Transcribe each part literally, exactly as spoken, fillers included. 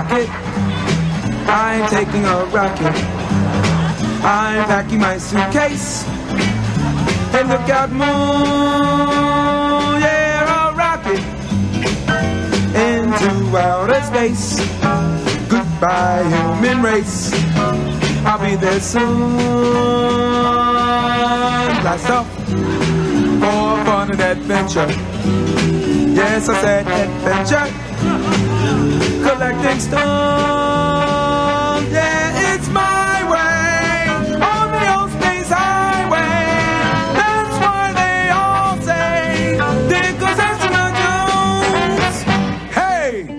rocket. I'm taking a rocket. I'm packing my suitcase. And look out, moon, yeah, a rocket into outer space. Goodbye, human race. I'll be there soon. Blast off for fun and adventure. Yes, I said adventure. Collecting stones. Yeah, it's my way on the old space highway. That's why they all say there goes Astronaut Jones. Hey!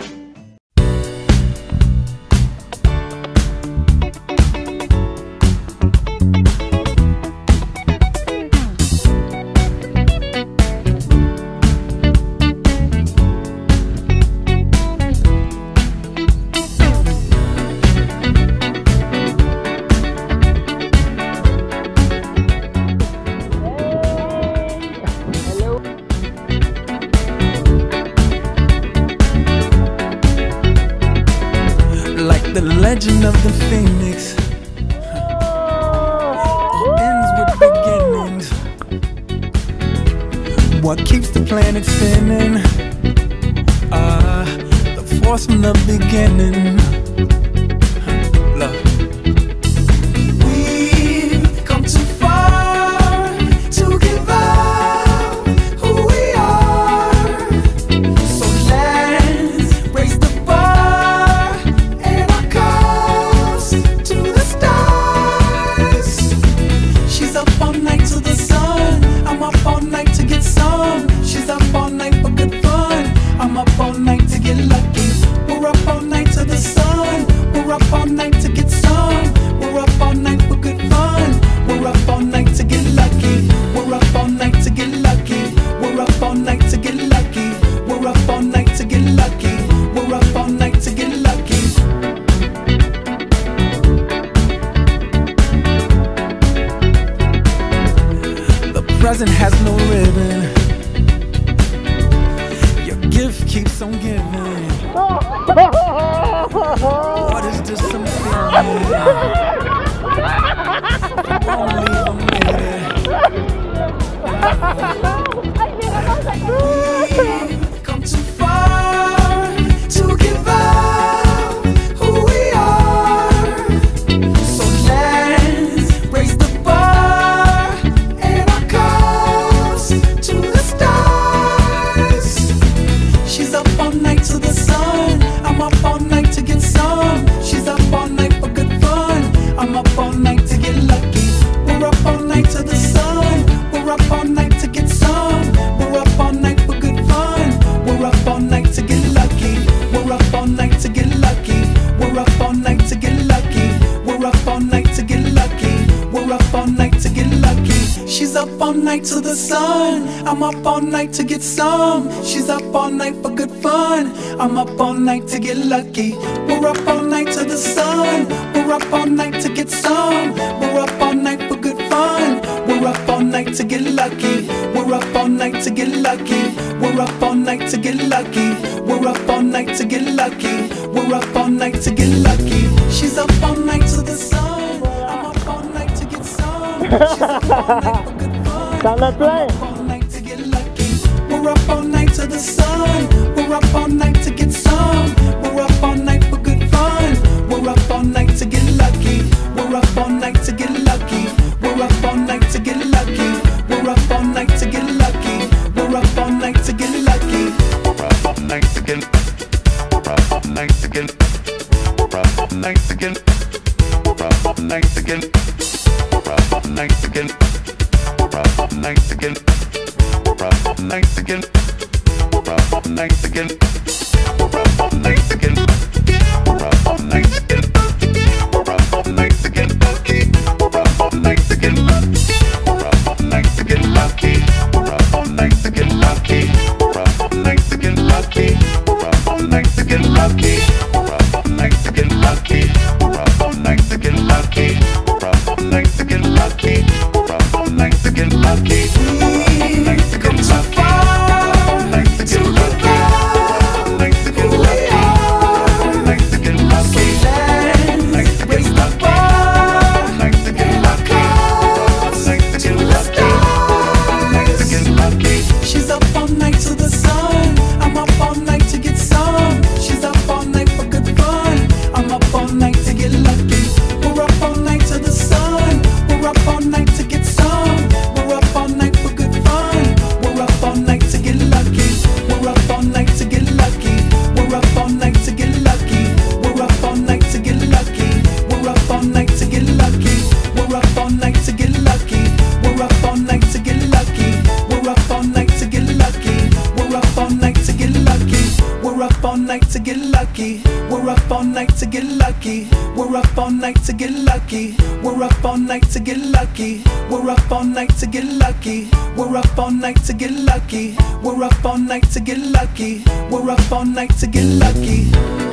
The legend of the phoenix all ends with beginnings. What keeps the planet spinning? Uh, the force from the beginning. Love. We've come too far to give up who we are. So let's raise the bar. She's up all night to the sun. I'm up all night to get some. She's up all night for good fun. I'm up all night to get lucky. We're up all night to the sun. We're up all night to get some. We're up all night for good fun. We're up all night to get lucky. We're up all night to get lucky. We're up all night to get lucky. We're up all night to get lucky. We're up all night to get lucky. Present has no ribbon. Your gift keeps on giving. What is this I'm feeling? Won't leave a minute. We've come too far to give up who we are. So let's raise the bar. To the stars. She's up all night to the sun. I'm up all night to get some. She's up all night for good fun. I'm up all night to get lucky. We're up all night to the sun. We're up all night to get some. We're up all night for good fun. We're up all night to get lucky. We're up all night to get lucky. We're up all night to get lucky. We're up all night to get lucky. We're up all night to get lucky. She's up all night to the sun. I'm up all night to get some. She's up all night for good fun. I'm up all night to get lucky. We're up all night to the sun. We're up all night to get some. We're up all night for good fun. We're up all night to get lucky. We're up all night to get lucky. We're up all night to get lucky. We're up all night to get lucky. We're up all night to get lucky. She's up all night to the sun. I'm up all night to get some. She's up all night for good fun. Start, let's play. I'm up all night to get lucky. We're up all night to the sun. We're up all night to get some. We're up all night for good fun. We're up all night to get lucky. We're up all night to get lucky. We're up all night to get lucky. We're up all night to get lucky. We're up all night to get lucky. We're up all night to get. We're up all night to get. We're up all night to get. We're up all night to get. We're up all night to get. We're up all night to get. We're up all night to get. We're up all night to get. We're up all night to get. We're up all night to get. We're up all night to get lucky. We're up all night to get lucky. We're up all night to get lucky. We're up all night to get lucky. We're up all night to get lucky. We're up all night to get lucky. We're up all night to get lucky. We're up all night to get lucky. We're up all night to get lucky. We're up all night to get lucky. We've come too far to give up who we are. lucky. We're up all night to get lucky. We're up all night to get lucky. We're up all night to get lucky. We're up all night to get lucky. We're up all night to get lucky. We're up all night to get lucky. We're up all night to get lucky.